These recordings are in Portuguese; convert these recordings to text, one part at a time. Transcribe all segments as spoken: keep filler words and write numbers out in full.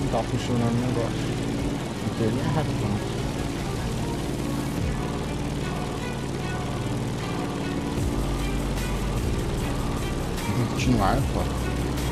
não tá funcionando o negócio. Porque ele é retão. Tem que continuar, pô.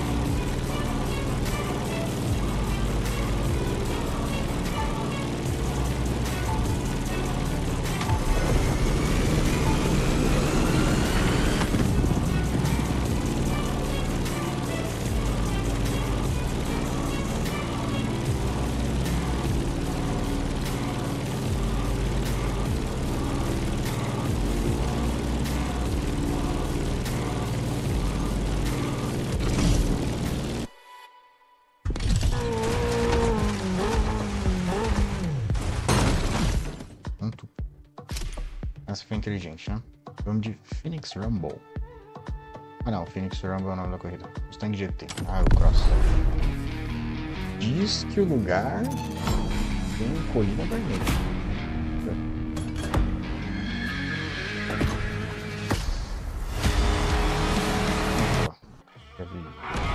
Essa foi inteligente, né? Vamos de Phoenix Rumble. Ah não, Phoenix Rumble é o nome da corrida. Mustang G T. Ah, o Cross. Diz que o lugar tem colina vermelha. Já vi.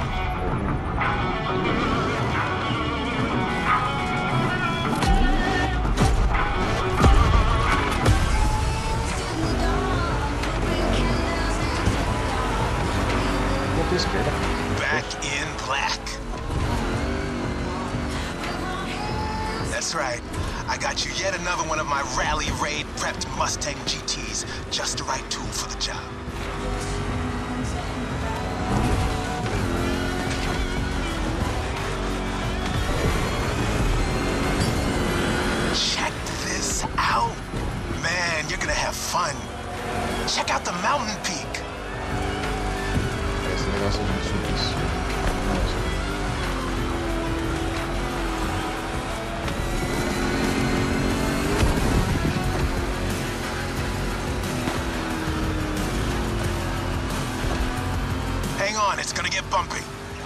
Back in black. That's right. I got you yet another one of my rally raid prepped Mustang G Ts. Just the right tool for the job. Check this out. Man, you're gonna have fun. Check out the mountain peak. Esse negócio a gente subir isso. Hang on, it's gonna get bumpy.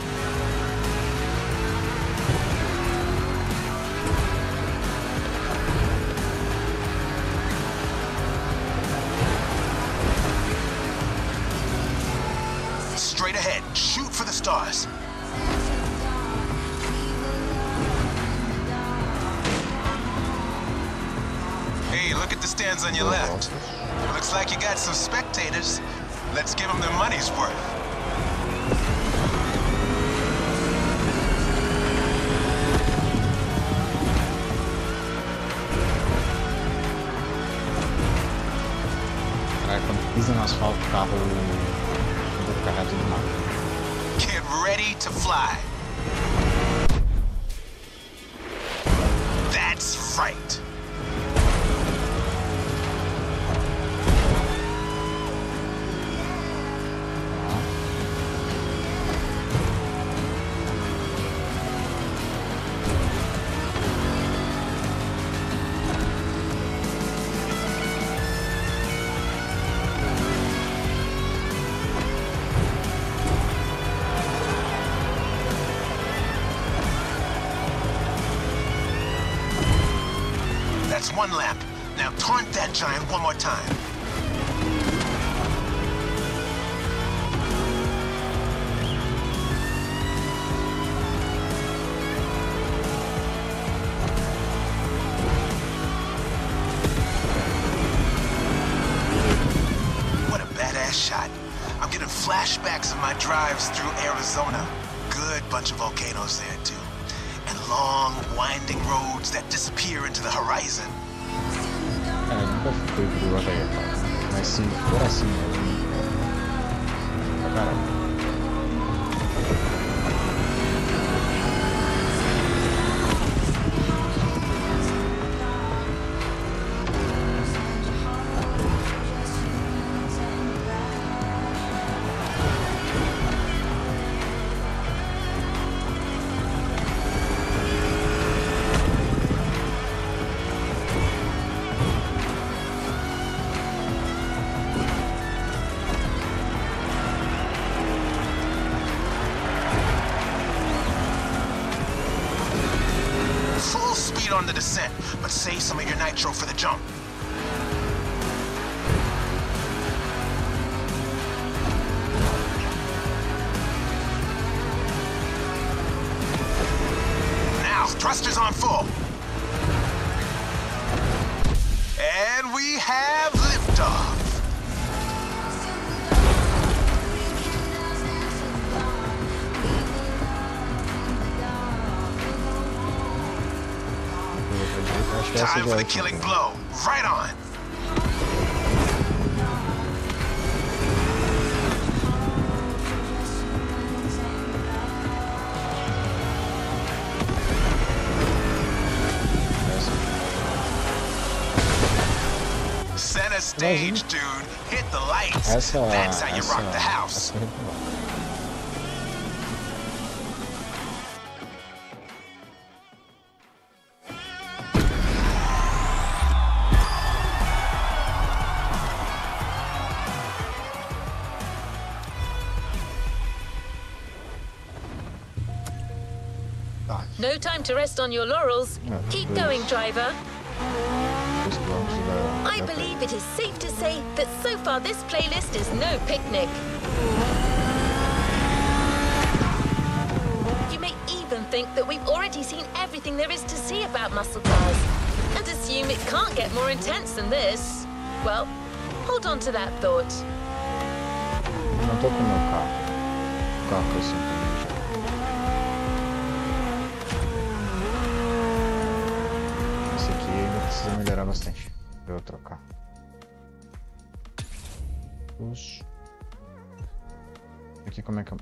Straight ahead, shoot for the stars. Hey, look at the stands on your left. Looks like you got some spectators. Let's give them their money's worth. Caralho, quando pisa no asfalto, o carro carregado do mar. Get ready to fly. That's right. That's one lap. Now taunt that giant one more time. What a badass shot. I'm getting flashbacks of my drives through Arizona. Good bunch of volcanoes there, too. And long, winding roads that disappear into the horizon. Cara, eu nunca fui pro Havaí, cara. Mas se for assim mesmo, pra caralho. On the descent, but save some of your nitro for the jump. Thrusters on full. And we have liftoff. Time for the killing blow. Right on. Center stage, dude. Hit the lights. Essa, That's how you essa, rock the house. Essa... No time to rest on your laurels. No, Keep please. going, driver. Just belongs to the- I believe it is safe to say that so far this playlist is no picnic. You may even think that we've already seen everything there is to see about muscle cars, and assume it can't get more intense than this. Well, hold on to that thought. Não tô com o meu carro. O carro que eu sempre vejo. Esse aqui ainda precisa melhorar bastante pra eu trocar. Puxa. Aqui como é que eu...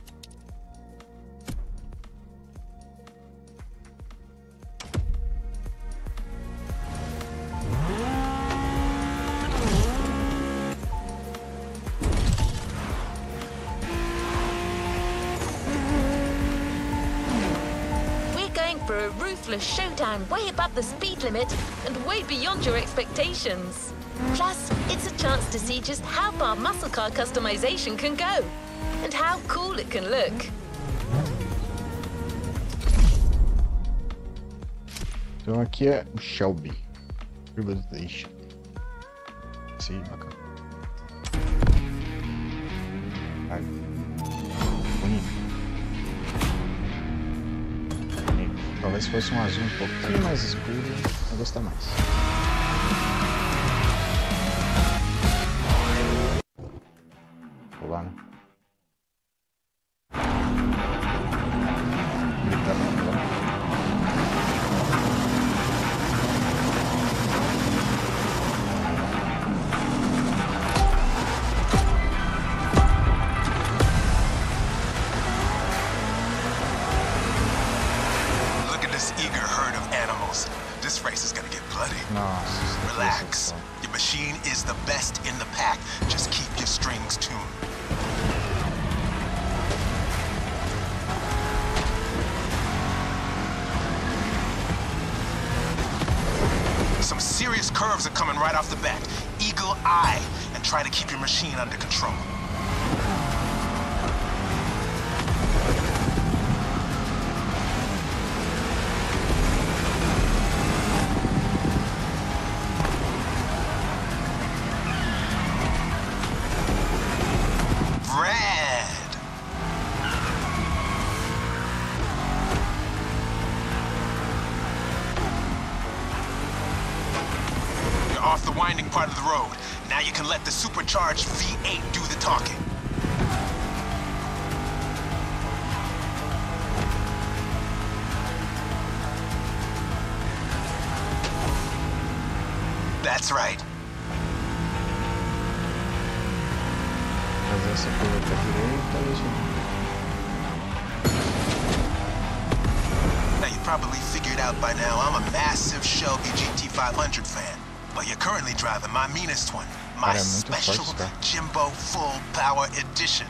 For a ruthless showdown way above the speed limit and way beyond your expectations. Plus, it's a chance to see just how far muscle car customization can go and how cool it can look. Então aqui é o Shelby. Privatization. Sim, bacana. Ai. Bonito. Talvez fosse um azul um pouquinho mais escuro, eu gostar mais. Vou lá, né? Gritar pra lá. This race is gonna get bloody. Nossa, relax. Your machine is the best in the pack. Just keep your strings tuned. Some serious curves are coming right off the bat. Eagle eye and try to keep your machine under control. Off the winding part of the road. Now you can let the supercharged V eight do the talking. That's right. Fazer essa curva pra direita, isso. Now you probably figured out by now I'm a massive Shelby G T five hundred fan. But you're currently driving my meanest one, my special Jimbo Full Power Edition.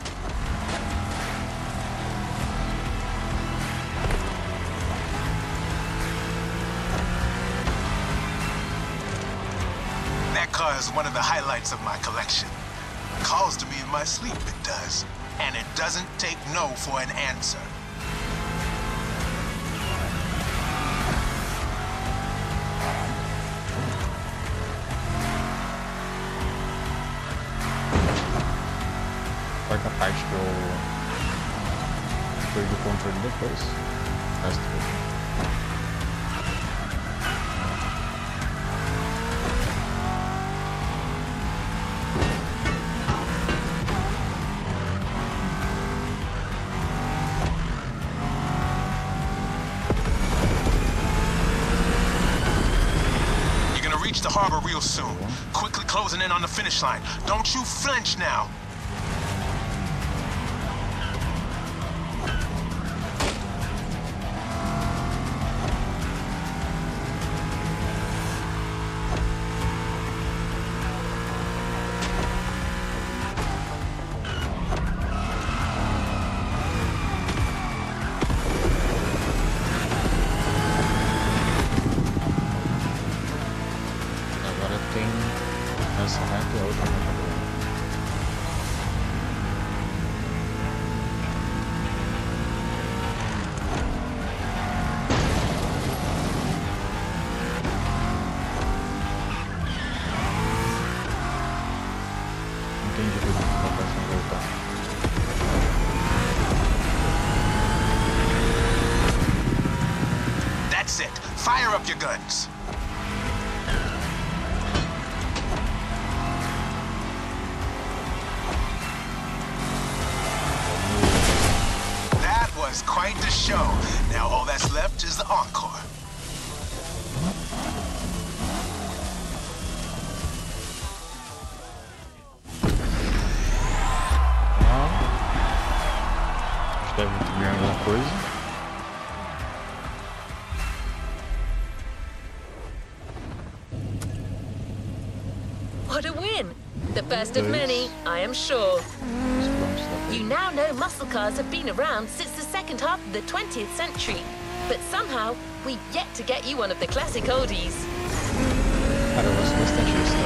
That car is one of the highlights of my collection. Calls to me in my sleep, it does. And it doesn't take no for an answer. Quarta parte que eu perdi o controle depois. Resto reach the harbor real soon. Quickly closing in on the finish line. Don't you flinch now. That's it. Fire up your guns. That was quite the show. Now all that's left is the encore. Deve vir alguma coisa. What a win! The first of many, I am sure. You now know muscle cars have been around since the second half of the twentieth century. But somehow, we've yet to get you one of the classic oldies. Cara, eu gosto bastante disso.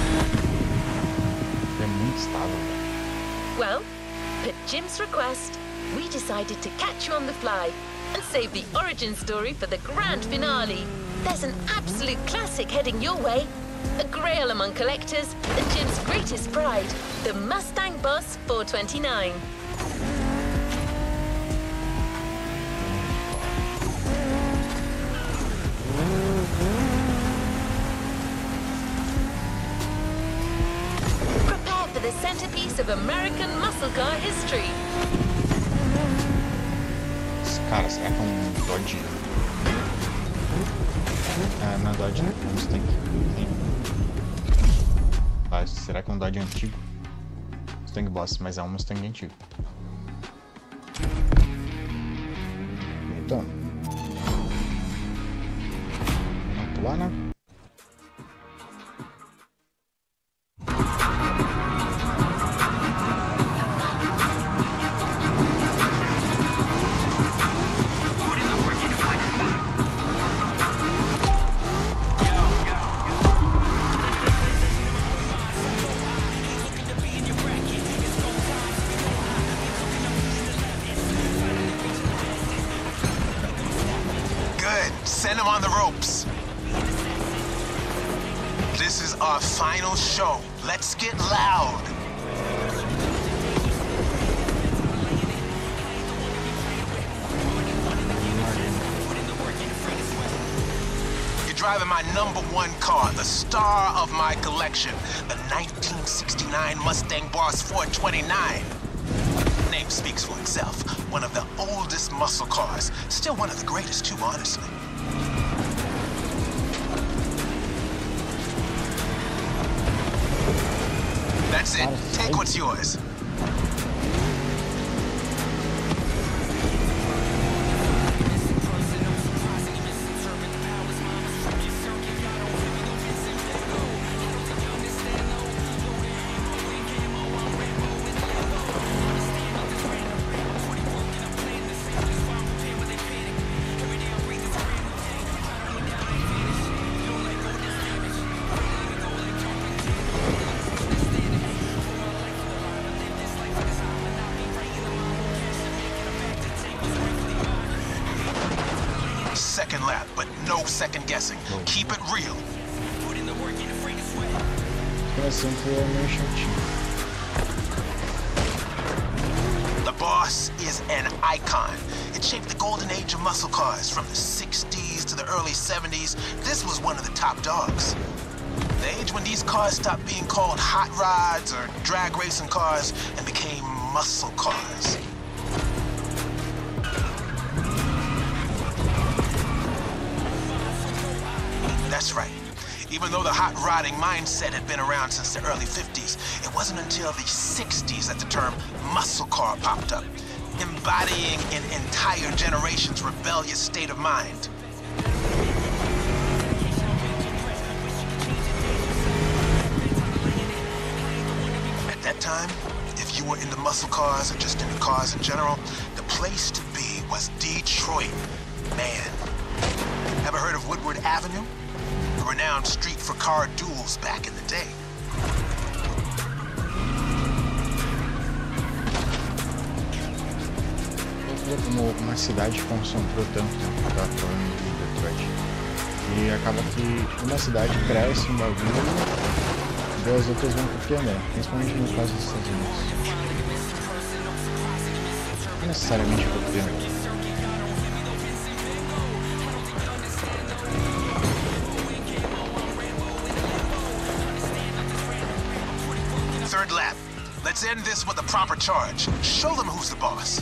É muito estável. Well, at Jim's request, we decided to catch you on the fly and save the origin story for the grand finale. There's an absolute classic heading your way. A grail among collectors and Jim's greatest pride, the Mustang Boss four twenty-nine. Prepare for the centerpiece of American muscle car history. Cara, será que é um Dodge? Ah, não é Dodge, é um Mustang. Ah, será que é um Dodge antigo? Mustang Boss, mas é um Mustang antigo. Então. Vamos pular, né? Send him on the ropes. This is our final show. Let's get loud. You're driving my number one car, the star of my collection, the nineteen sixty-nine Mustang Boss four twenty-nine. Name speaks for itself. One of the oldest muscle cars. Still one of the greatest too, honestly. That's it. Take what's yours. Second lap, but no second guessing. Keep it real. The Boss is an icon. It shaped the golden age of muscle cars from the sixties to the early seventies. This was one of the top dogs. The age when these cars stopped being called hot rods or drag racing cars and became muscle cars. That's right. Even though the hot rodding mindset had been around since the early fifties, it wasn't until the sixties that the term muscle car popped up, embodying an entire generation's rebellious state of mind. At that time, if you were into muscle cars or just into cars in general, the place to be was Detroit. Man. Ever heard of Woodward Avenue? A renowned street for car duels back in the day. Como uma cidade concentrou tanto, tá falando de Detroit. E acaba que uma cidade cresce um bagulho e as outras vão copiando, principalmente no caso dos Estados Unidos. Não necessariamente copiando. Third lap. Let's end this with a proper charge. Show them who's the boss.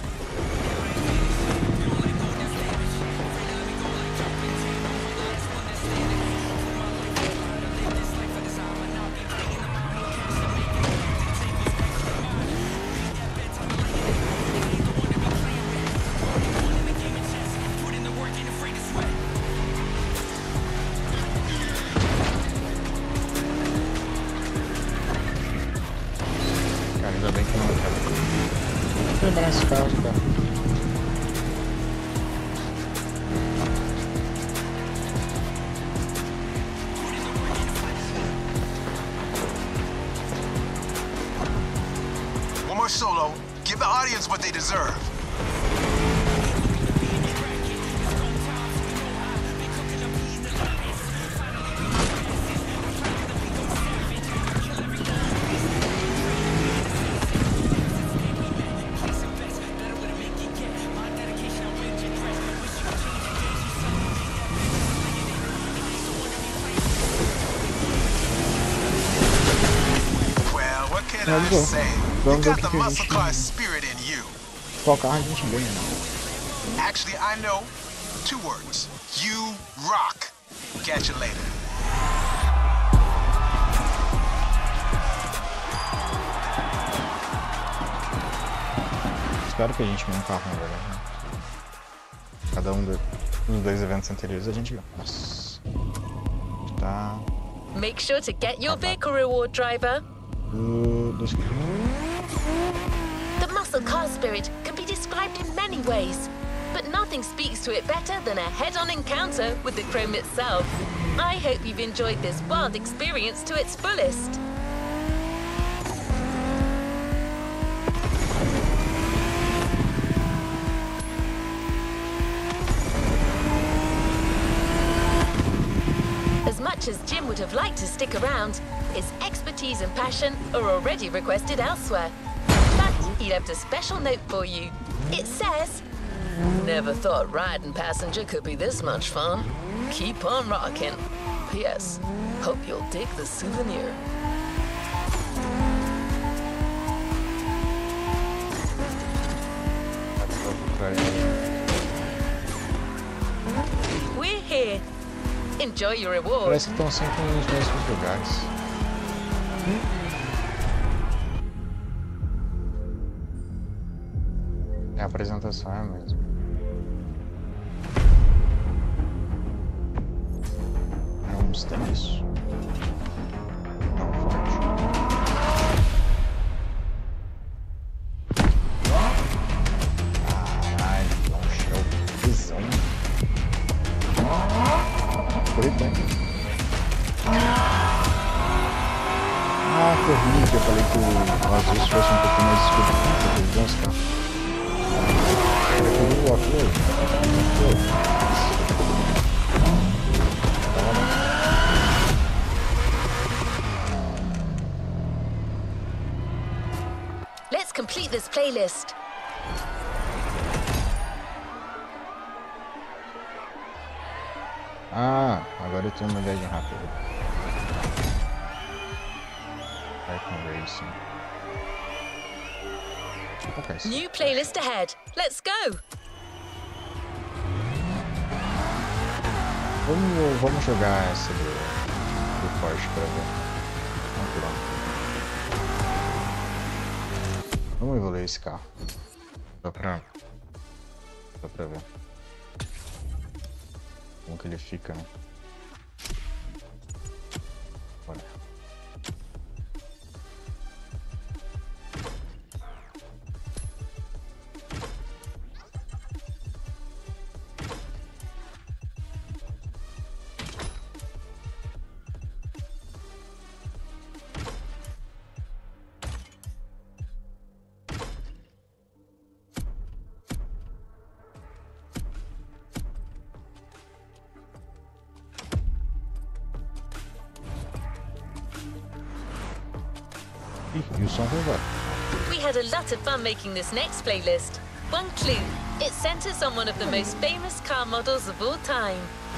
Ainda bem que não quero quebrar esse carro, cara. One more solo. Give the audience what they deserve. Vamos ver. Vamos ver o que, que a gente... Qual carro a gente ganha, né? Actually, I know two words. You rock. Catch you later. Espero que a gente ganhe um carro, na verdade, né? Cada um dos dois eventos anteriores a gente ganha. Nossa. Tá... Make sure to get your vehicle reward, driver. Do, dos... The muscle car spirit can be described in many ways, but nothing speaks to it better than a head-on encounter with the Chrome itself. I hope you've enjoyed this wild experience to its fullest. As much as Jim would have liked to stick around, his expertise and passion are already requested elsewhere. But he left a special note for you. It says, "Never thought riding passenger could be this much fun. Keep on rocking. P S Hope you'll dig the souvenir." We're here. Enjoy your reward. Parece que estão sempre nos mesmos lugares. É a apresentação, é mesmo. É um Mustang isso? Não, forte. Caralho, dá um shell visão. Por aí tem. Ah, corri, que eu falei que o azul fosse um pouquinho mais escuro. Puta, que bons, cara. Eu vou aqui hoje. Let's complete this playlist. Ah, agora eu tenho uma viagem rápida. Icon Racing. Okay. New playlist ahead. Let's go. Vamos, vamos jogar essa do, do forte pra ver. Vamos, Vamos evoluir esse carro. Só pra... Só pra ver. Como que ele fica, né? Olha. E o som foi embora. We had a lot of fun making this next playlist. One clue, it centers on one of the most famous car models of all time.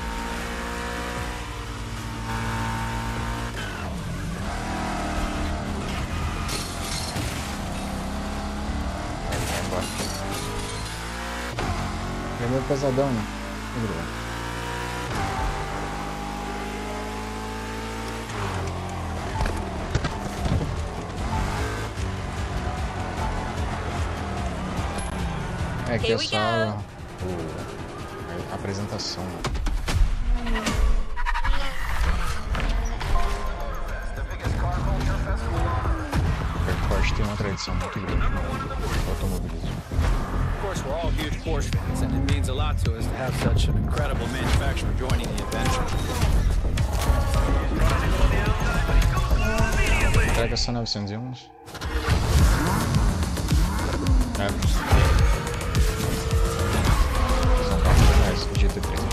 Vai embora. É meio pesadão, né? Obrigado. É que é só o, a apresentação. O Porsche tem uma tradição muito grande no automobilismo. Of course, we're all huge Porsche fans, and it means a lot to us to have such an incredible manufacturer joining the adventure. Entrega só novecentos e um. É. G T três,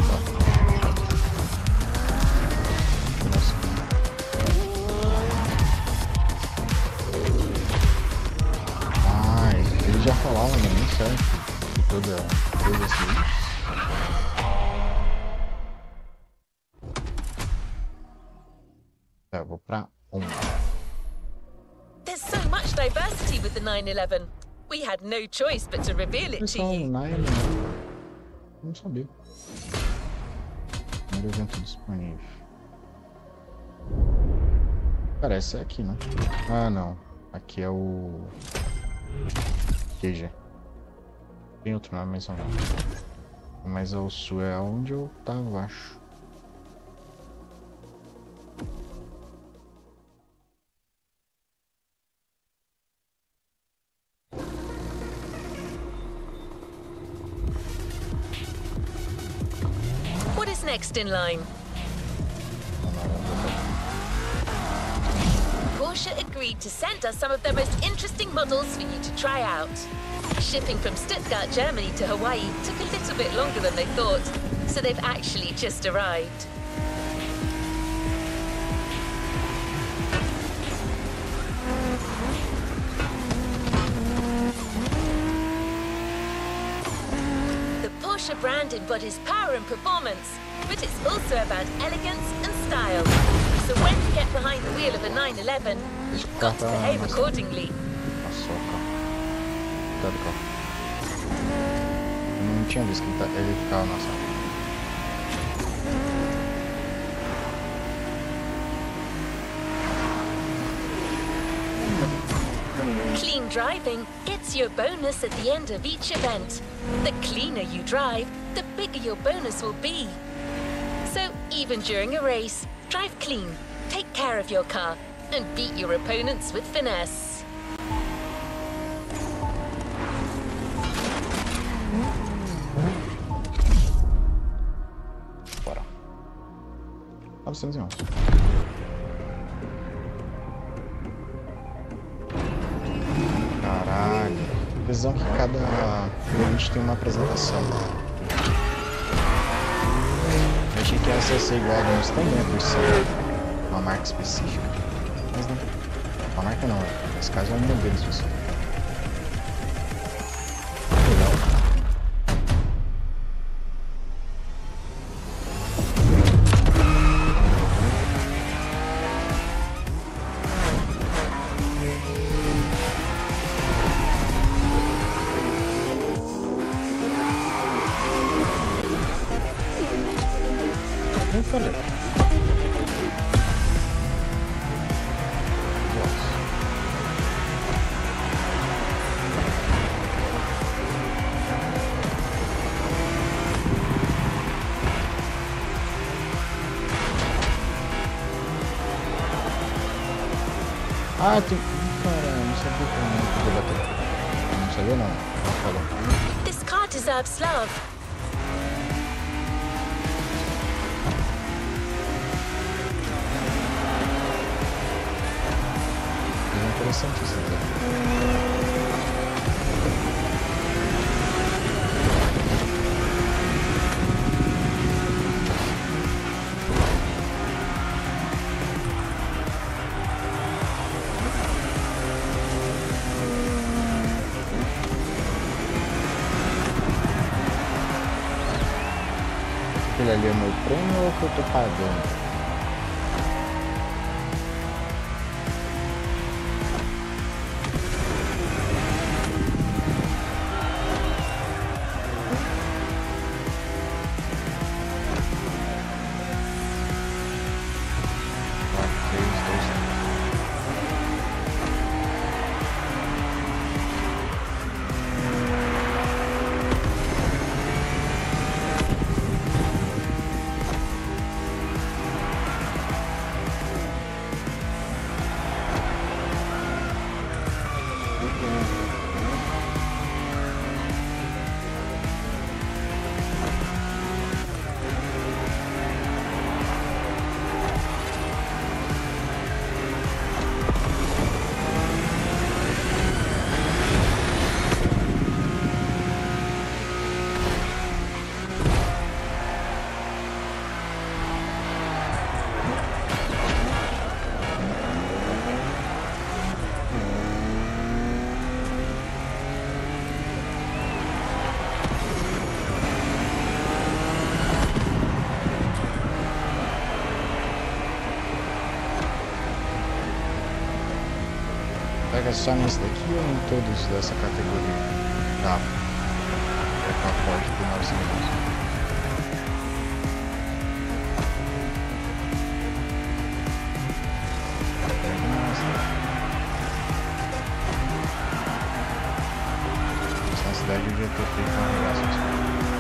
nossa. Ah, ele já falava, né? Nem certo. De toda, toda esse vídeo. Tá, eu vou pra um. There's so much diversity with the nine eleven. We had no choice but to reveal it to you. Não sabia. Primeiro evento disponível. Parece é aqui, né? Ah, não. Aqui é o... Q G. Tem outro nome, mas não. Mas ao sul é onde eu tava, acho. Next in line. Porsche agreed to send us some of their most interesting models for you to try out. Shipping from Stuttgart, Germany to Hawaii took a little bit longer than they thought, so they've actually just arrived. The Porsche brand embodies power and performance, but it's also about elegance and style. So when you get behind the wheel of a nine eleven, you've got to behave accordingly. Não tinha visto que ele ficava na sala. Clean driving, it's your bonus at the end of each event. The cleaner you drive, the bigger your bonus will be. So even during a race, drive clean, take care of your car, and beat your opponents with finesse. Bora. novecentos e um. Caralho. Visão que cada cliente tem uma apresentação. Eu achei que essa ia ser igual a do Mustang, né? Por ser uma marca específica. Mas não. Uma marca não, nesse caso é um modelo específico. Legal. Ah, tem... Cara, não sabia que eu não podia bater. Não sabia não. Falou. This car deserves love. É interessante isso aqui. Aquele ali é meu prêmio ou que eu tô pagando? Pega só nesse daqui ou em todos dessa categoria? Dá. É com a Ford do novecentos. Essa cidade eu já ter feito uma negócio.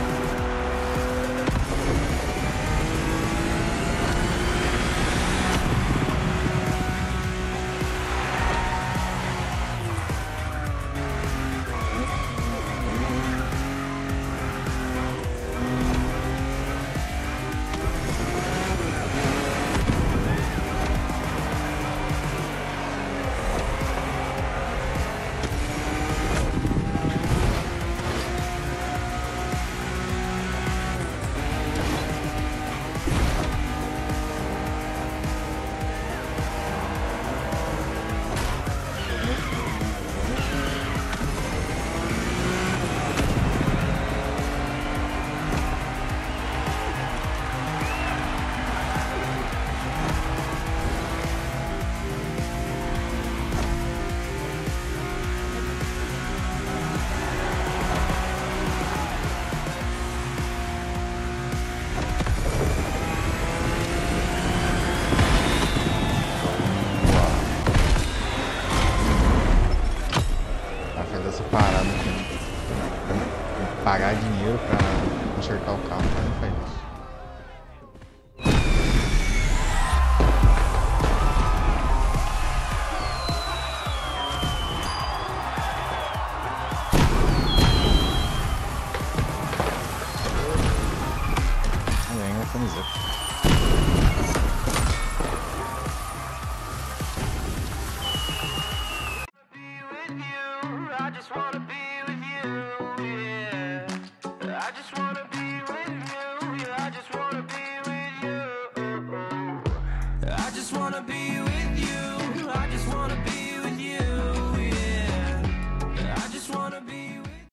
Pagar dinheiro pra consertar o carro, mas não faz isso. Vem uma camiseta. I just wanna be with you, yeah. I just wanna be with you, yeah. I just wanna be with you. I just wanna be with you.